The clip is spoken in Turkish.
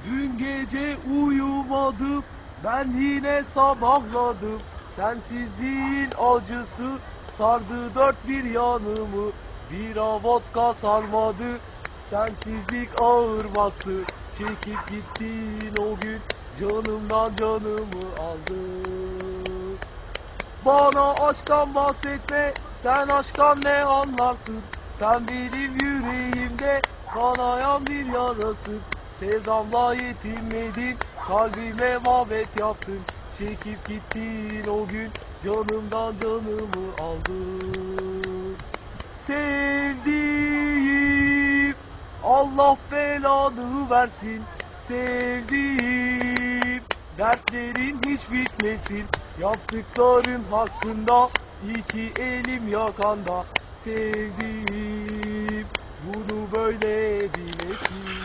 Dün gece uyumadım, ben yine sabahladım. Sensizliğin acısı sardı dört bir yanımı. Bira vodka sarmadı, sensizlik ağır bastı. Çekip gittin o gün, canımdan canımı aldın. Bana aşktan bahsetme, sen aşktan ne anlarsın? Sen benim yüreğimde kanayan bir yarasın. Sevdamla yetinmedin, kalbime mabet yaptın. Çekip gittin o gün, canımdan canımı aldın. Sevdiğim, Allah belanı versin. Sevdiğim, dertlerin hiç bitmesin. Yaptıkların hakkında iki elim yakanda. Sevdiğim, bunu böyle bilesin.